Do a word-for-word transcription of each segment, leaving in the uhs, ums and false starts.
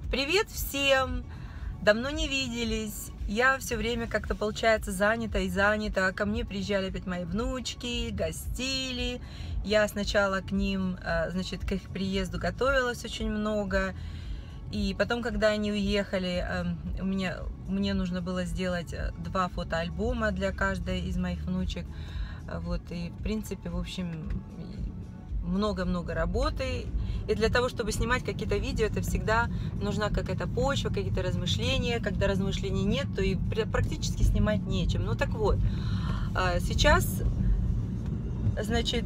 Привет всем! Давно не виделись. Я все время как-то, получается, занята и занята. Ко мне приезжали опять мои внучки, гостили. Я сначала к ним, значит, к их приезду готовилась очень много. И потом, когда они уехали, у меня, мне нужно было сделать два фотоальбома для каждой из моих внучек. Вот, и, в принципе, в общем, много-много работы. И для того, чтобы снимать какие-то видео, это всегда нужна какая-то почва, какие-то размышления. Когда размышлений нет, то и практически снимать нечем. Ну так вот, сейчас, значит,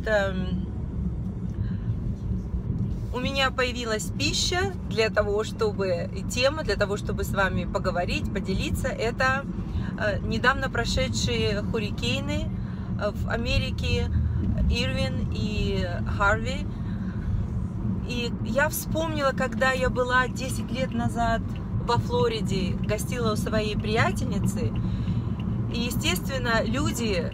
у меня появилась пища для того, чтобы, и тема для того, чтобы с вами поговорить, поделиться. Это недавно прошедшие хурриканы в Америке, Ирвин и Харви. И я вспомнила, когда я была десять лет назад во Флориде, гостила у своей приятельницы. И, естественно, люди,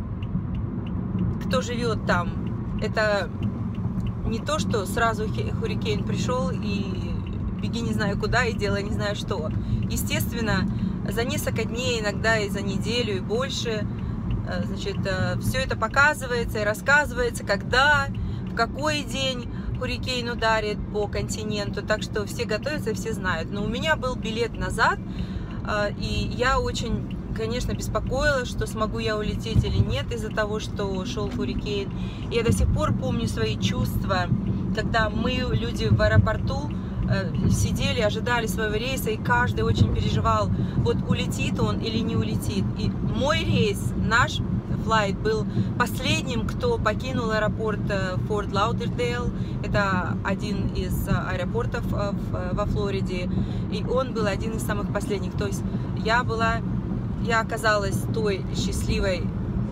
кто живет там, это не то, что сразу хуррикан пришел и беги не знаю куда и делай не знаю что. Естественно, за несколько дней, иногда и за неделю, и больше, значит, все это показывается и рассказывается, когда, в какой день хуррикан ударит по континенту, так что все готовятся и все знают. Но у меня был билет назад, и я очень, конечно, беспокоилась, что смогу я улететь или нет из-за того, что шел хуррикан. И я до сих пор помню свои чувства, когда мы, люди в аэропорту, сидели, ожидали своего рейса, и каждый очень переживал, вот улетит он или не улетит. И мой рейс, наш флайт, был последним, кто покинул аэропорт Форт Лаудердейл. Это один из аэропортов во Флориде, и он был один из самых последних. То есть я была, я оказалась той счастливой,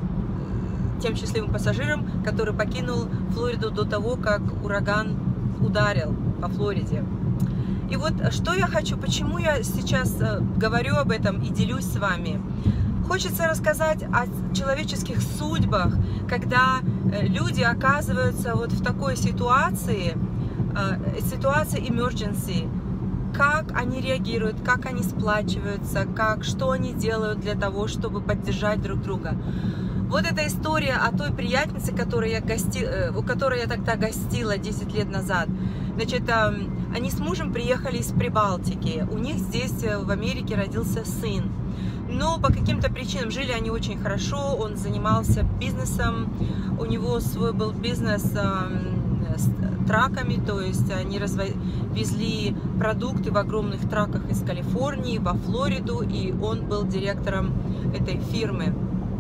тем счастливым пассажиром, который покинул Флориду до того, как ураган ударил по Флориде. И вот что я хочу, почему я сейчас говорю об этом и делюсь с вами. Хочется рассказать о человеческих судьбах, когда люди оказываются вот в такой ситуации, ситуации emergency, как они реагируют, как они сплачиваются, как, что они делают для того, чтобы поддержать друг друга. Вот эта история о той приятельнице, которой я гости... у которой я тогда гостила десять лет назад. Значит, они с мужем приехали из Прибалтики. У них здесь, в Америке, родился сын. Но по каким-то причинам жили они очень хорошо. Он занимался бизнесом. У него свой был бизнес с траками, то есть они везли продукты в огромных траках из Калифорнии во Флориду, и он был директором этой фирмы.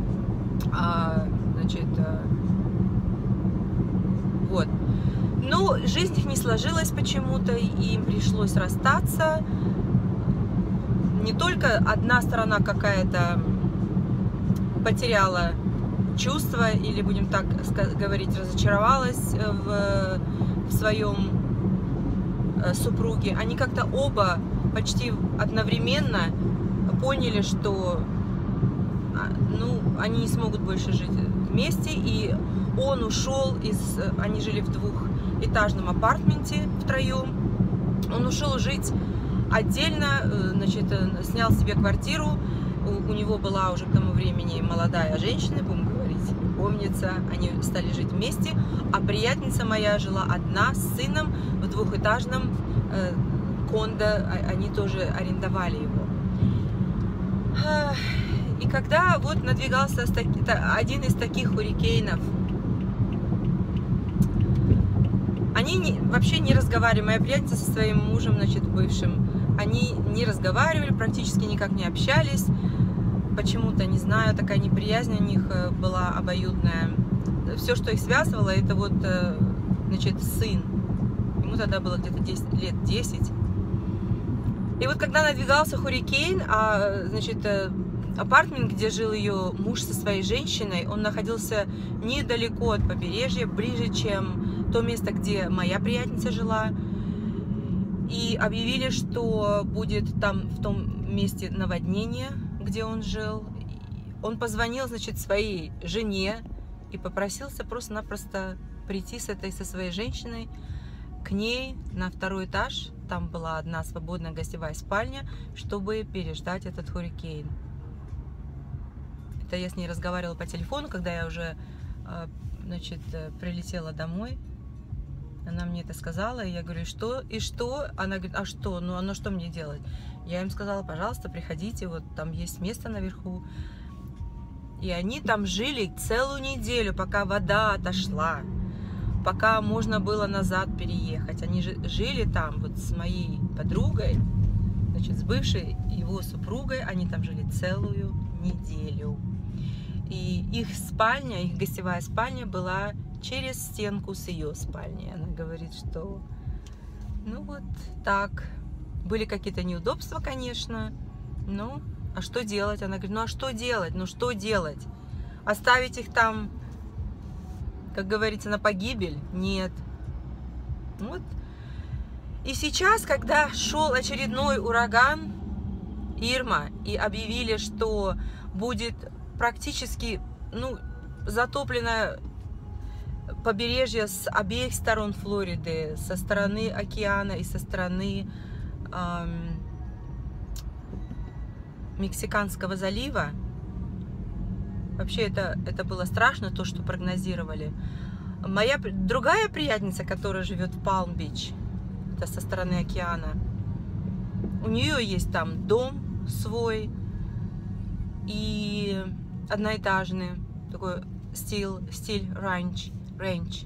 А, значит, вот. Но жизнь их не сложилась почему-то, и им пришлось расстаться. Не только одна сторона какая-то потеряла чувства, или, будем так говорить, разочаровалась в, в своем супруге. Они как-то оба почти одновременно поняли, что ну, они не смогут больше жить вместе, и он ушел из... Они жили в двухэтажном апартменте втроем. Он ушел жить отдельно, значит, снял себе квартиру. У, у него была уже к тому времени молодая женщина, будем говорить, любовница. Они стали жить вместе, а приятельница моя жила одна с сыном в двухэтажном э, кондо. Они тоже арендовали его. И когда вот надвигался один из таких хурриканов, они не, вообще не разговаривали, моя приятельница со своим мужем, значит, бывшим, они не разговаривали, практически никак не общались, почему-то, не знаю, такая неприязнь у них была обоюдная. Все, что их связывало, это вот, значит, сын, ему тогда было где-то лет десять. И вот когда надвигался хуррикан, а, значит, апартмент, где жил ее муж со своей женщиной, он находился недалеко от побережья, ближе, чем то место, где моя приятельница жила. И объявили, что будет там в том месте наводнение, где он жил. Он позвонил, значит, своей жене и попросился просто-напросто прийти с этой, со своей женщиной к ней на второй этаж там была одна свободная гостевая спальня, чтобы переждать этот хуррикейн. Это я с ней разговаривала по телефону, когда я уже, значит, прилетела домой. Она мне это сказала, и я говорю, что? И что? Она говорит, а что? Ну, оно что мне делать? Я им сказала, пожалуйста, приходите, вот там есть место наверху. И они там жили целую неделю, пока вода отошла, пока можно было назад переехать. Они жили там вот с моей подругой, значит, с бывшей его супругой, они там жили целую неделю. И их спальня, их гостевая спальня была через стенку с ее спальней. Она говорит, что ну вот так. Были какие-то неудобства, конечно, но а что делать? Она говорит, ну а что делать? Ну что делать? Оставить их там, как говорится, на погибель? Нет. Вот. И сейчас, когда шел очередной ураган Ирма, и объявили, что будет практически, ну, затоплено побережье с обеих сторон Флориды, со стороны океана и со стороны эм, Мексиканского залива. Вообще это, это было страшно, то, что прогнозировали. Моя другая приятельница, которая живет в Палм-Бич, это со стороны океана, у нее есть там дом свой и одноэтажный, такой стиль, стиль ранч, ранч,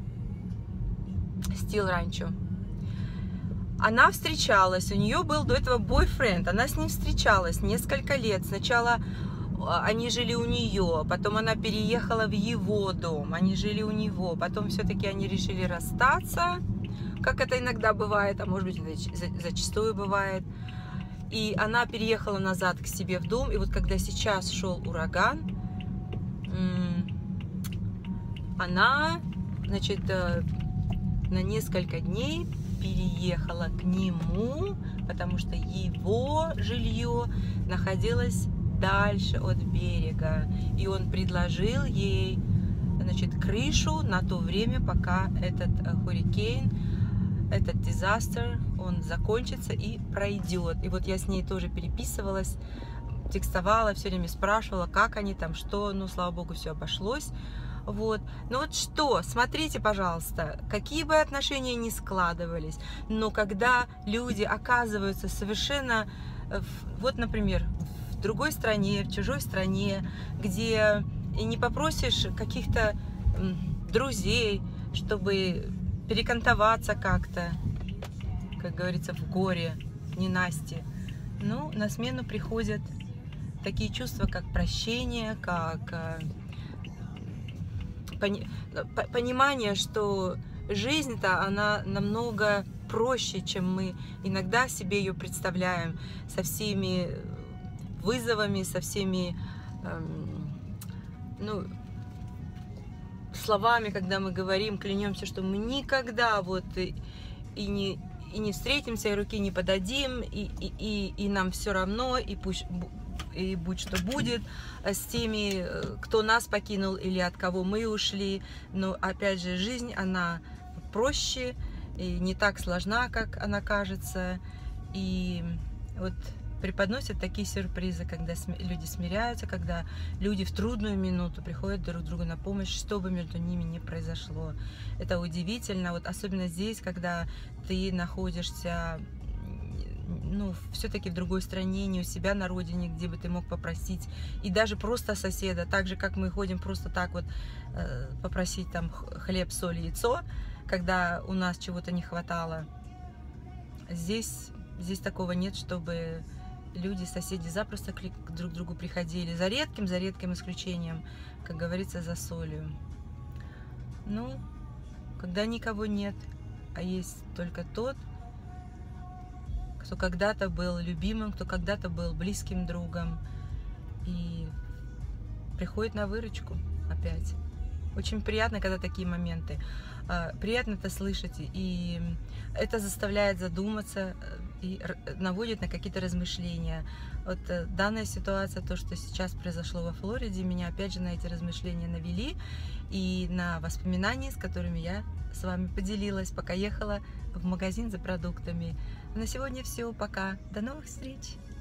стиль ранчо. Она встречалась, у нее был до этого бойфренд, она с ним встречалась несколько лет. Сначала они жили у нее, потом она переехала в его дом, они жили у него, потом все-таки они решили расстаться, как это иногда бывает, а может быть это зачастую бывает. И она переехала назад к себе в дом, и вот когда сейчас шел ураган, она, значит, на несколько дней переехала к нему, потому что его жилье находилось дальше от берега, и он предложил ей, значит, крышу на то время, пока этот хуррикейн, этот дизастер, он закончится и пройдет. И вот я с ней тоже переписывалась, текстовала, все время спрашивала, как они там, что, ну, слава богу, все обошлось. Вот. Ну вот что, смотрите, пожалуйста, какие бы отношения ни складывались, но когда люди оказываются совершенно, вот, например, в другой стране, в чужой стране, где и не попросишь каких-то друзей, чтобы перекантоваться как-то, как говорится, в горе, ненастье, ну, на смену приходят такие чувства, как прощение, как понимание, что жизнь-то, она намного проще, чем мы иногда себе ее представляем, со всеми вызовами, со всеми эм, ну, словами, когда мы говорим, клянемся, что мы никогда вот и, и, не, и не встретимся, и руки не подадим, и, и, и, и нам все равно, и пусть... и будь что будет с теми, кто нас покинул или от кого мы ушли. Но опять же, жизнь, она проще и не так сложна, как она кажется. И вот преподносят такие сюрпризы, когда люди смиряются, когда люди в трудную минуту приходят друг другу на помощь, что бы между ними ни произошло. Это удивительно, вот особенно здесь, когда ты находишься, ну, все-таки в другой стране, не у себя на родине, где бы ты мог попросить, и даже просто соседа, так же, как мы ходим просто так вот э, попросить там хлеб, соль, яйцо, когда у нас чего-то не хватало. Здесь, здесь такого нет, чтобы люди, соседи запросто к друг другу приходили, за редким, за редким исключением, как говорится, за солью. Ну, когда никого нет, а есть только тот, кто когда-то был любимым, кто когда-то был близким другом, и приходит на выручку опять. Очень приятно, когда такие моменты. Приятно это слышать, и это заставляет задуматься и наводит на какие-то размышления. Вот данная ситуация, то, что сейчас произошло во Флориде, меня опять же на эти размышления навели и на воспоминания, с которыми я с вами поделилась, пока ехала в магазин за продуктами. На сегодня все. Пока. До новых встреч.